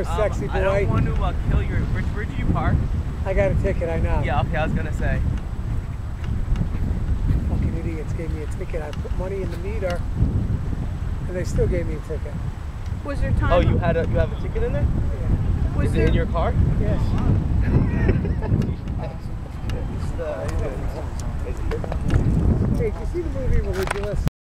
sexy boy. I don't want to kill your... Where did you park? I got a ticket, I know. Yeah, okay, I was going to say. Fucking idiots gave me a ticket. I put money in the meter, and they still gave me a ticket. Was there time? Oh, you have a ticket in there? Yeah. Is it in your car? Yes. It's the... Hey, did you see the movie Religious?